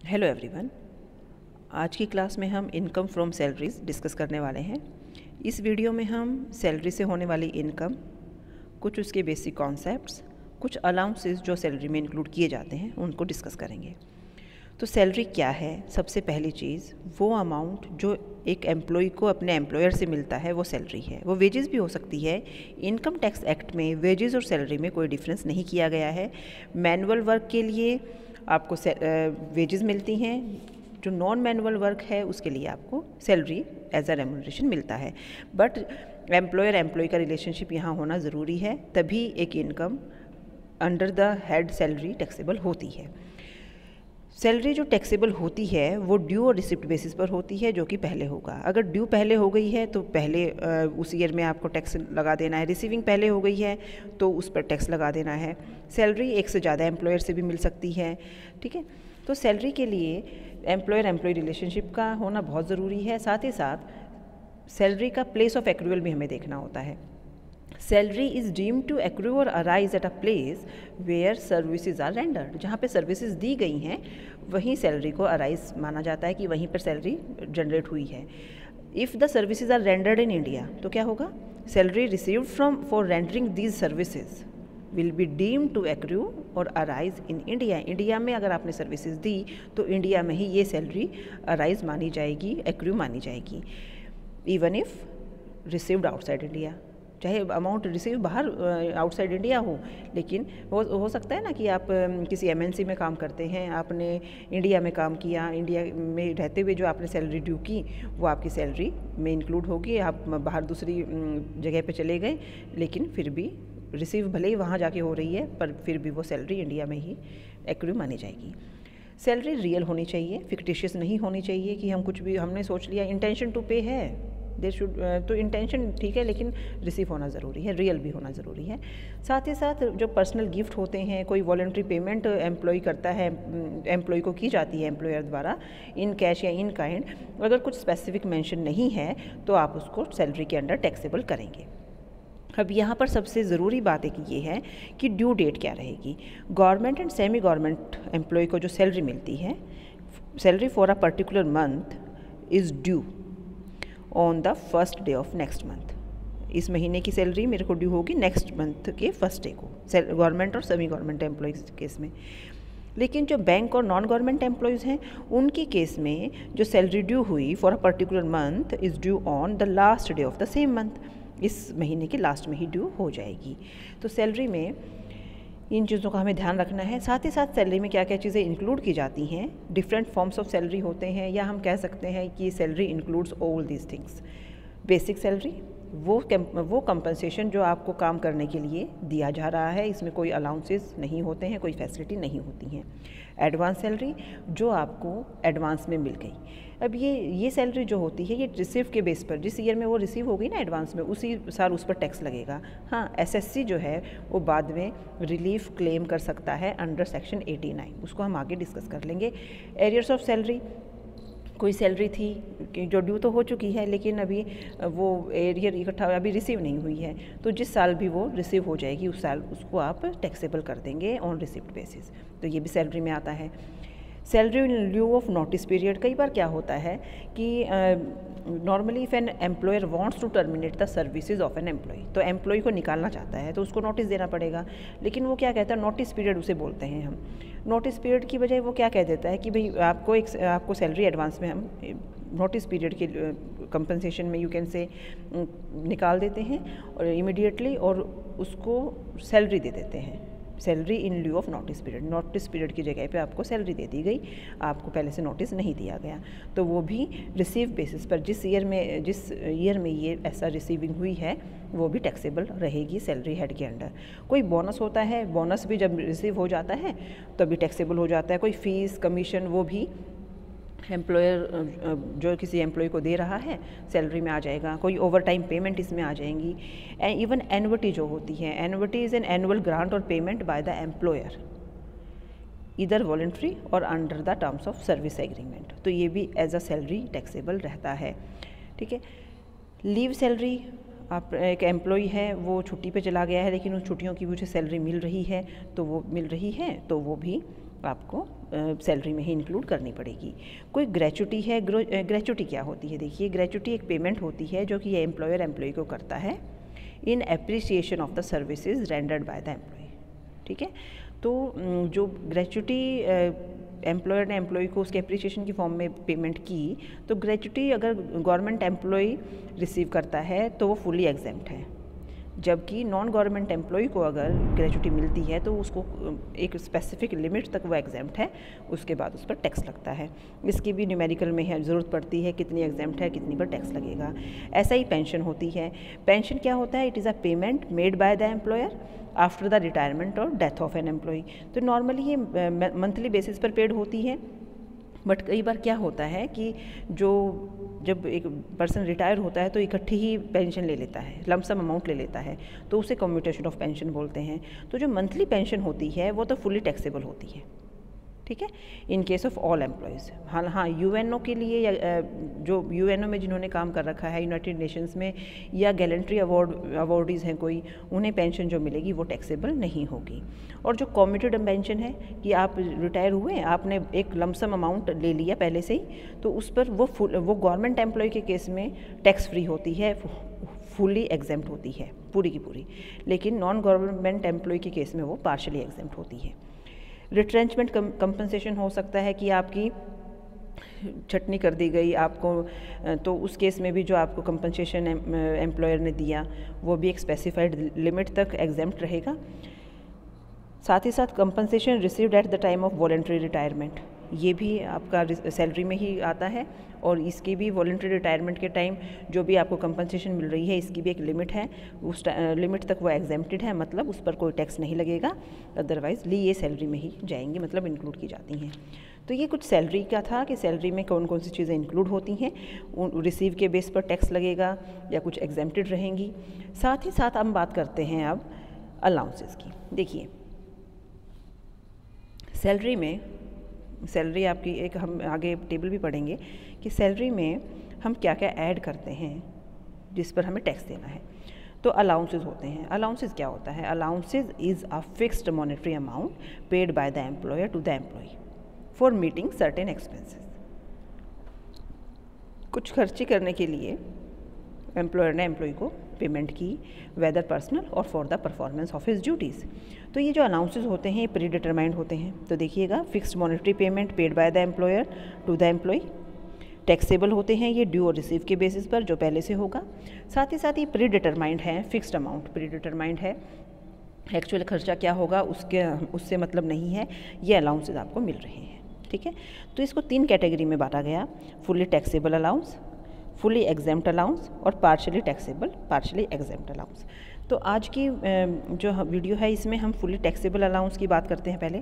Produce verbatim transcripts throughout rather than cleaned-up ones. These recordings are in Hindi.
Hello everyone. आज की क्लास में हम इनकम फ्रॉम सैलरीज डिस्कस करने वाले हैं। इस वीडियो में हम सैलरी से होने वाली इनकम, कुछ उसके बेसिक कॉन्सेप्ट्स, कुछ अलाउंसेस जो सैलरी में इंक्लूड किए जाते हैं उनको डिस्कस करेंगे। तो सैलरी क्या है? सबसे पहली चीज़, वो अमाउंट जो एक एम्प्लॉय को अपने एम्प्लॉयर से मिलता है वो सैलरी है। वो वेजेस भी हो सकती है। इनकम टैक्स एक्ट में वेजेस और सैलरी में कोई डिफरेंस नहीं किया गया है। मैनुअल वर्क के लिए आपको वेजेस मिलती हैं, जो नॉन मैनुअल वर्क है उसके लिए आपको सैलरी एज अ रेम्युनरेशन मिलता है। बट एम्प्लॉयर एम्प्लॉय का रिलेशनशिप यहाँ होना ज़रूरी है, तभी एक income under the head salary taxable होती है। सैलरी जो टैक्सेबल होती है वो ड्यू और रिसिप्ट बेसिस पर होती है, जो कि पहले होगा। अगर ड्यू पहले हो गई है तो पहले उस ईयर में आपको टैक्स लगा देना है। रिसीविंग पहले हो गई है तो उस पर टैक्स लगा देना है। सैलरी एक से ज़्यादा एम्प्लॉयर से भी मिल सकती है, ठीक है। तो सैलरी के लिए एम्प्लॉयर एम्प्लॉय रिलेशनशिप का होना बहुत ज़रूरी है। साथ ही साथ सैलरी का प्लेस ऑफ एक्रूअल भी हमें देखना होता है। Salary is deemed to accrue और arise at a place where services are rendered. जहाँ पे सर्विसेज दी गई हैं वहीं सैलरी को अराइज माना जाता है कि वहीं पर सैलरी जनरेट हुई है। If the services are rendered in India तो क्या होगा? Salary received from for rendering these services will be deemed to accrue और अराइज इन इंडिया। इंडिया में अगर आपने सर्विसेज दी तो इंडिया में ही ये सैलरी अराइज मानी जाएगी, एक्रू मानी जाएगी, even if received outside India. चाहे अमाउंट रिसीव बाहर आउटसाइड इंडिया हो, लेकिन हो हो सकता है ना कि आप किसी एमएनसी में काम करते हैं, आपने इंडिया में काम किया, इंडिया में रहते हुए जो आपने सैलरी ड्यू की वो आपकी सैलरी में इंक्लूड होगी। आप बाहर दूसरी जगह पे चले गए, लेकिन फिर भी रिसीव भले ही वहाँ जाके हो रही है, पर फिर भी वो सैलरी इंडिया में ही एक्रू मानी जाएगी। सैलरी रियल होनी चाहिए, फिक्टिशियस नहीं होनी चाहिए कि हम कुछ भी हमने सोच लिया इंटेंशन टू पे है, देर शुड, तो इंटेंशन ठीक है लेकिन रिसीव होना ज़रूरी है, रियल भी होना ज़रूरी है। साथ ही साथ जो पर्सनल गिफ्ट होते हैं, कोई वॉलंटरी पेमेंट एम्प्लॉय करता है, एम्प्लॉय को की जाती है एम्प्लॉयर द्वारा इन कैश या इन काइंड, अगर कुछ स्पेसिफिक मेंशन नहीं है तो आप उसको सैलरी के अंडर टैक्सेबल करेंगे। अब यहाँ पर सबसे ज़रूरी बात एक ये है कि ड्यू डेट क्या रहेगी। Government and semi government employee को जो सैलरी मिलती है, salary for a particular month is due on the first day of next month. इस महीने की सैलरी मेरे को ड्यू होगी नेक्स्ट मंथ के फर्स्ट डे को, गवर्नमेंट और सेमी गवर्नमेंट एम्प्लॉयज़ केस में। लेकिन जो बैंक और नॉन गवर्नमेंट एम्प्लॉयज़ हैं उनकी केस में जो सैलरी ड्यू हुई for a particular month is due on the last day of the same month. इस महीने के लास्ट में ही ड्यू हो जाएगी। तो सैलरी में इन चीज़ों का हमें ध्यान रखना है। साथ ही साथ सैलरी में क्या क्या चीज़ें इंक्लूड की जाती हैं, डिफरेंट फॉर्म्स ऑफ सैलरी होते हैं, या हम कह सकते हैं कि salary includes all these things. Basic salary वो वो कंपनसेशन जो आपको काम करने के लिए दिया जा रहा है, इसमें कोई अलाउंसेस नहीं होते हैं, कोई फैसिलिटी नहीं होती हैं। एडवांस सैलरी जो आपको एडवांस में मिल गई। अब ये ये सैलरी जो होती है ये रिसीव के बेस पर, जिस ईयर में वो रिसीव हो गई ना एडवांस में, उसी साल उस पर टैक्स लगेगा। हाँ, एसएससी जो है वो बाद में रिलीफ क्लेम कर सकता है अंडर सेक्शन एटी नाइन, उसको हम आगे डिस्कस कर लेंगे। एरियर्स ऑफ सैलरी, कोई सैलरी थी जो ड्यू तो हो चुकी है लेकिन अभी वो एरियर इकट्ठा अभी रिसीव नहीं हुई है, तो जिस साल भी वो रिसीव हो जाएगी उस साल उसको आप टैक्सेबल कर देंगे ऑन रिसिप्ट बेसिस। तो ये भी सैलरी में आता है। Salary in lieu of notice period, कई बार क्या होता है कि normally if an employer wants to terminate the services of an employee, तो एम्प्लॉय को निकालना चाहता है तो उसको नोटिस देना पड़ेगा। लेकिन वो क्या कहता है, नोटिस पीरियड उसे बोलते हैं हम। नोटिस पीरियड की बजाय वो क्या कह देता है कि भाई आपको एक आपको सैलरी एडवांस में हम नोटिस पीरियड के कंपनसेशन में यू कैन से निकाल देते हैं और इमीडिएटली, और उसको सैलरी दे देते हैं। Salary in lieu of notice period, notice period की जगह पे आपको सैलरी दे दी गई, आपको पहले से नोटिस नहीं दिया गया, तो वो भी रिसीव बेसिस पर, जिस ईयर में जिस ईयर में ये ऐसा रिसीविंग हुई है वो भी टैक्सेबल रहेगी सैलरी हेड के अंडर। कोई बोनस होता है, बोनस भी जब रिसीव हो जाता है तो भी टैक्सेबल हो जाता है। कोई फीस कमीशन वो भी एम्प्लॉयर जो किसी एम्प्लॉय को दे रहा है सैलरी में आ जाएगा। कोई ओवर टाइम पेमेंट इसमें आ जाएंगी। इवन एन्युटी जो होती है, annuity is an annual grant और payment by the employer either voluntary और under the terms of service agreement, तो ये भी एज अ सैलरी टैक्सेबल रहता है, ठीक है। लीव सैलरी, आप एक एम्प्लॉय है वो छुट्टी पे चला गया है लेकिन उस छुट्टियों की मुझे सैलरी मिल रही है तो वो मिल रही है तो वो भी आपको सैलरी में ही इंक्लूड करनी पड़ेगी। कोई ग्रेचुटी है, ग्रेचुटी क्या होती है? देखिए, ग्रेचुटी एक पेमेंट होती है जो कि ये एम्प्लॉयर एम्प्लॉय को करता है in appreciation of the services rendered by the employee. ठीक है, तो जो ग्रेचुटी एम्प्लॉयर ने एम्प्लॉय को उसके एप्रिसिएशन की फॉर्म में पेमेंट की, तो ग्रेचुटी अगर गवर्नमेंट एम्प्लॉय रिसीव करता है तो वो फुली एग्जेम्प्ट है, जबकि नॉन गवर्नमेंट एम्प्लॉय को अगर ग्रेचुटी मिलती है तो उसको एक स्पेसिफिक लिमिट तक वो एग्जेम्प्ट है, उसके बाद उस पर टैक्स लगता है। इसकी भी न्यूमेरिकल में है ज़रूरत पड़ती है कितनी एग्जेम्प्ट है, कितनी पर टैक्स लगेगा। ऐसा ही पेंशन होती है। पेंशन क्या होता है? It is a payment made by the employer after the retirement और डेथ ऑफ एन एम्प्लॉय। तो नॉर्मली ये मंथली बेसिस पर पेड होती है, बट कई बार क्या होता है कि जो जब एक पर्सन रिटायर होता है तो इकट्ठी ही पेंशन ले लेता है, लमसम अमाउंट ले लेता है, तो उसे कम्यूटेशन ऑफ पेंशन बोलते हैं। तो जो मंथली पेंशन होती है वो तो फुली टैक्सेबल होती है। ठीक है, in case of all employees. हाँ हाँ यूएनओ के लिए या जो यूएनओ में जिन्होंने काम कर रखा है यूनाइटेड नेशंस में, या गैलेंट्री अवार्ड अवार्डीज़ हैं कोई, उन्हें पेंशन जो मिलेगी वो टैक्सेबल नहीं होगी। और जो कम्यूटेड पेंशन है कि आप रिटायर हुए, आपने एक लमसम अमाउंट ले लिया पहले से ही, तो उस पर वो फुल वो गवर्नमेंट एम्प्लॉय के केस में टैक्स फ्री होती है, फुली एग्जेम्प्ट होती है पूरी की पूरी, लेकिन नॉन गवर्नमेंट एम्प्लॉय के केस में वो पार्शली एग्जेम्प्ट होती है। रिट्रेंचमेंट कंपनसेशन हो सकता है कि आपकी छटनी कर दी गई आपको, तो उस केस में भी जो आपको कंपनसेशन एम्प्लॉयर ने दिया वो भी एक स्पेसिफाइड लिमिट तक एग्जेम्प्ट रहेगा। साथ ही साथ compensation received at the time of voluntary retirement, ये भी आपका सैलरी में ही आता है, और इसकी भी वॉलंटरी रिटायरमेंट के टाइम जो भी आपको कंपनसेशन मिल रही है इसकी भी एक लिमिट है, उस लिमिट तक वो एग्जेम्प्टेड है, मतलब उस पर कोई टैक्स नहीं लगेगा, अदरवाइज ली ये सैलरी में ही जाएंगी, मतलब इंक्लूड की जाती हैं। तो ये कुछ सैलरी का था कि सैलरी में कौन कौन सी चीज़ें इंक्लूड होती हैं, रिसीव के बेस पर टैक्स लगेगा या कुछ एग्जेम्प्टेड रहेंगी। साथ ही साथ हम बात करते हैं अब अलाउंसेस की। देखिए, सैलरी में सैलरी आपकी एक हम आगे टेबल भी पढ़ेंगे कि सैलरी में हम क्या क्या ऐड करते हैं जिस पर हमें टैक्स देना है। तो अलाउंसेस होते हैं। अलाउंसेस क्या होता है? Allowances is a fixed monetary amount paid by the employer to the employee for meeting certain expenses. कुछ खर्चे करने के लिए एम्प्लॉयर ने एम्प्लॉय को पेमेंट की, वेदर पर्सनल और for the performance of his duties. तो ये जो अनाउंसेस होते हैं ये प्री डिटरमाइंड होते हैं। तो देखिएगा, fixed monetary payment paid by the employer to the employee, taxable होते हैं ये ड्यू और रिसीव के बेसिस पर जो पहले से होगा। साथ ही साथ ये प्री डिटरमाइंड है, फिक्स्ड अमाउंट प्री डिटरमाइंड है, एक्चुअल खर्चा क्या होगा उसके उससे मतलब नहीं है, ये अलाउंसेस आपको मिल रहे हैं। ठीक है, तो इसको तीन कैटेगरी में बांटा गया, fully taxable allowance, fully exempt allowance और partially taxable partially exempt allowance. तो आज की जो वीडियो है इसमें हम फुली टैक्सेबल अलाउंस की बात करते हैं। पहले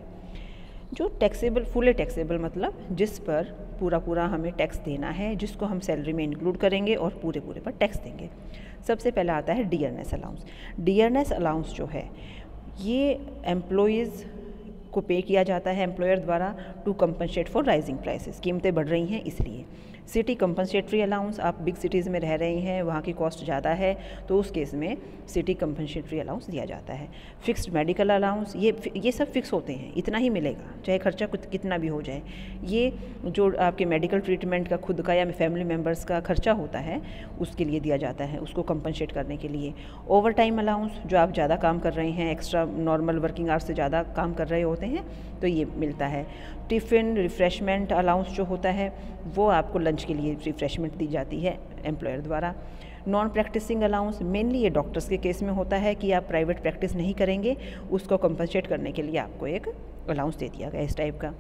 जो टैक्सेबल फुली टैक्सेबल मतलब जिस पर पूरा पूरा हमें टैक्स देना है, जिसको हम सैलरी में इंक्लूड करेंगे और पूरे पूरे पर टैक्स देंगे। सबसे पहले आता है डियरनेस अलाउंस। डियरनेस अलाउंस जो है ये एम्प्लॉयज़ को पे किया जाता है एम्प्लॉयर द्वारा to compensate for rising prices, कीमतें बढ़ रही हैं इसलिए। सिटी कंपनसेटरी अलाउंस, आप बिग सिटीज़ में रह रहे हैं, वहाँ की कॉस्ट ज़्यादा है, तो उस केस में सिटी कंपनसेटरी अलाउंस दिया जाता है। फिक्स्ड मेडिकल अलाउंस, ये ये सब फिक्स होते हैं, इतना ही मिलेगा चाहे खर्चा कुछ कितना भी हो जाए। ये जो आपके मेडिकल ट्रीटमेंट का खुद का या फैमिली मेम्बर्स का खर्चा होता है उसके लिए दिया जाता है, उसको कंपनसेट करने के लिए। ओवर टाइम अलाउंस, जो आप ज़्यादा काम कर रहे हैं, एक्स्ट्रा नॉर्मल वर्किंग आवर्स से ज़्यादा काम कर रहे होते हैं तो ये मिलता है। टिफ़िन रिफ़्रेशमेंट अलाउंस जो होता है वो आपको लंच के लिए रिफ़्रेशमेंट दी जाती है एम्प्लॉयर द्वारा। नॉन प्रैक्टिसिंग अलाउंस, मेनली ये डॉक्टर्स के केस में होता है कि आप प्राइवेट प्रैक्टिस नहीं करेंगे, उसको कंपनसेट करने के लिए आपको एक अलाउंस दे दिया गया इस टाइप का।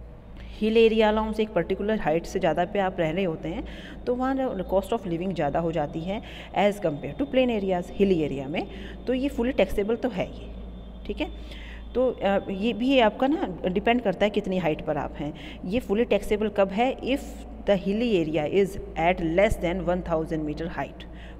हिल एरिया अलाउंस, एक पर्टिकुलर हाइट से ज़्यादा पे आप रह रहे होते हैं तो वहाँ कॉस्ट ऑफ लिविंग ज़्यादा हो जाती है as compared to plain areas. Hilly area में तो ये फुली टैक्सेबल तो है ये, ठीक है। तो ये भी आपका ना डिपेंड करता है कितनी हाइट पर आप हैं। ये फुली टैक्सेबल कब है? If the hilly area is at less than one thousand metre height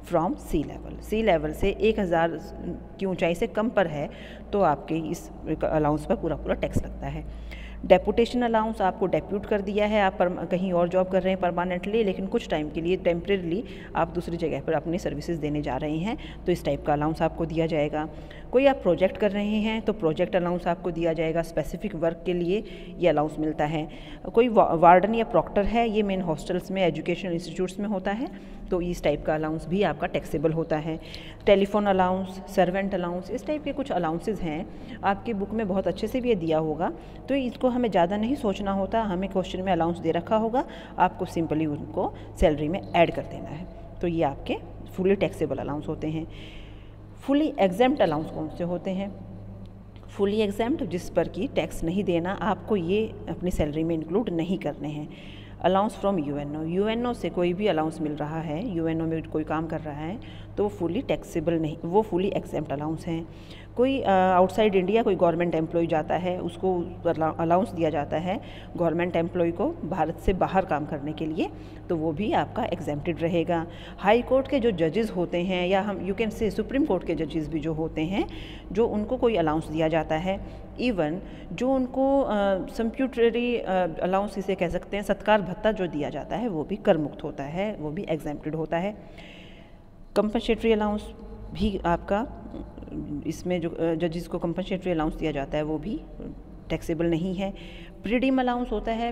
from sea level, sea level से एक हज़ार की ऊंचाई से कम पर है तो आपके इस अलाउंस पर पूरा पूरा टैक्स लगता है। डेपुटेशन अलाउंस, आपको डेप्यूट कर दिया है, आप पर, कहीं और जॉब कर रहे हैं परमानेंटली, लेकिन कुछ टाइम के लिए टेम्परेली आप दूसरी जगह पर अपनी सर्विसेज देने जा रहे हैं तो इस टाइप का अलाउंस आपको दिया जाएगा। कोई आप प्रोजेक्ट कर रहे हैं तो प्रोजेक्ट अलाउंस आपको दिया जाएगा, स्पेसिफिक वर्क के लिए ये अलाउंस मिलता है। कोई वार्डन या प्रॉक्टर है, ये मेन हॉस्टल्स में, एजुकेशन इंस्टीट्यूट्स में होता है तो इस टाइप का अलाउंस भी आपका टैक्सेबल होता है। टेलीफोन अलाउंस, सर्वेंट अलाउंस, इस टाइप के कुछ अलाउंसेस हैं, आपकी बुक में बहुत अच्छे से भी ये दिया होगा तो इसको हमें ज़्यादा नहीं सोचना होता, हमें क्वेश्चन में अलाउंस दे रखा होगा, आपको सिंपली उनको सैलरी में ऐड कर देना है। तो ये आपके फुली टैक्सेबल अलाउंस होते हैं। फुली एग्जेम्प्ट अलाउंस कौन से होते हैं? फुली एग्जेम्प्ट, जिस पर कि टैक्स नहीं देना, आपको ये अपनी सैलरी में इंक्लूड नहीं करने हैं। अलाउंस फ्रॉम यूएनओ, यूएनओ से कोई भी अलाउंस मिल रहा है, यूएनओ में कोई काम कर रहा है तो वो फुली टैक्सेबल नहीं, वो फुली एग्जेम्प्ट अलाउंस हैं। कोई आउटसाइड इंडिया कोई गवर्नमेंट एम्प्लॉय जाता है, उसको अलाउंस दिया जाता है गवर्नमेंट एम्प्लॉय को भारत से बाहर काम करने के लिए, तो वो भी आपका एग्जेम्प्टेड रहेगा। हाई कोर्ट के जो जजेस होते हैं, या हम you can say Supreme Court के जजेस भी जो होते हैं, जो उनको कोई अलाउंस दिया जाता है, इवन जो उनको सम्प्यूटरी अलाउंस इसे कह सकते हैं, सत्कार भत्ता जो दिया जाता है वो भी कर मुक्त होता है, वो भी एग्जेम्प्टेड होता है। कंपनसेटरी अलाउंस भी आपका, इसमें जो जजेस को कंपनसेटरी अलाउंस दिया जाता है वो भी टैक्सेबल नहीं है। प्रीडीम अलाउंस होता है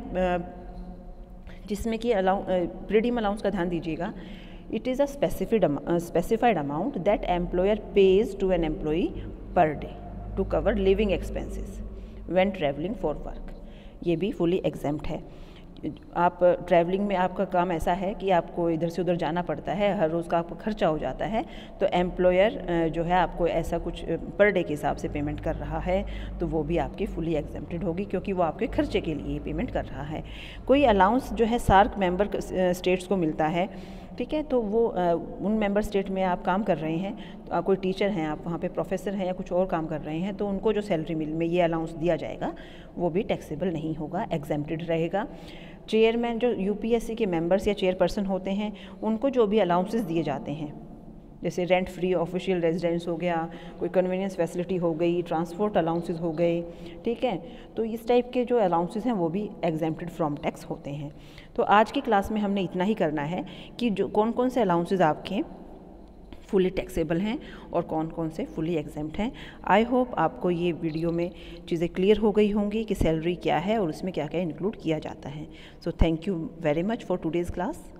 जिसमें कि अलाउ प्रीडीम अलाउंस का ध्यान दीजिएगा, it is a specified specified amount that employer pays to an employee per day to cover living expenses when travelling for work. ये भी फुली एग्जेम्प्ट है। आप ट्रैवलिंग में आपका काम ऐसा है कि आपको इधर से उधर जाना पड़ता है, हर रोज़ का आपका खर्चा हो जाता है, तो एम्प्लॉयर जो है आपको ऐसा कुछ पर डे के हिसाब से पेमेंट कर रहा है तो वो भी आपकी फुली एग्जेम्प्टेड होगी, क्योंकि वो आपके खर्चे के लिए पेमेंट कर रहा है। कोई अलाउंस जो है सार्क मेंबर स्टेट्स को मिलता है, ठीक है, तो वो उन मेंबर स्टेट में आप काम कर रहे हैं, तो आप कोई टीचर हैं, आप वहाँ पे प्रोफेसर हैं या कुछ और काम कर रहे हैं, तो उनको जो सैलरी मिल में ये अलाउंस दिया जाएगा वो भी टैक्सेबल नहीं होगा, एग्जेम्प्टेड रहेगा। चेयरमैन, जो यूपीएससी के मेंबर्स या चेयरपर्सन होते हैं, उनको जो भी अलाउंसेस दिए जाते हैं, जैसे रेंट फ्री ऑफिशियल रेजिडेंस हो गया, कोई कन्वीनियंस फैसिलिटी हो गई, ट्रांसपोर्ट अलाउंसेस हो गए, ठीक है, तो इस टाइप के जो अलाउंसेस हैं वो भी एग्जेम्प्टेड फ्रॉम टैक्स होते हैं। तो आज की क्लास में हमने इतना ही करना है कि जो कौन कौन से अलाउंसेस आपके फुली टैक्सेबल हैं और कौन कौन से फुली एग्जेम्प्ट हैं। आई होप आपको ये वीडियो में चीज़ें क्लियर हो गई होंगी कि सैलरी क्या है और उसमें क्या क्या इंक्लूड किया जाता है। So thank you very much for today's class.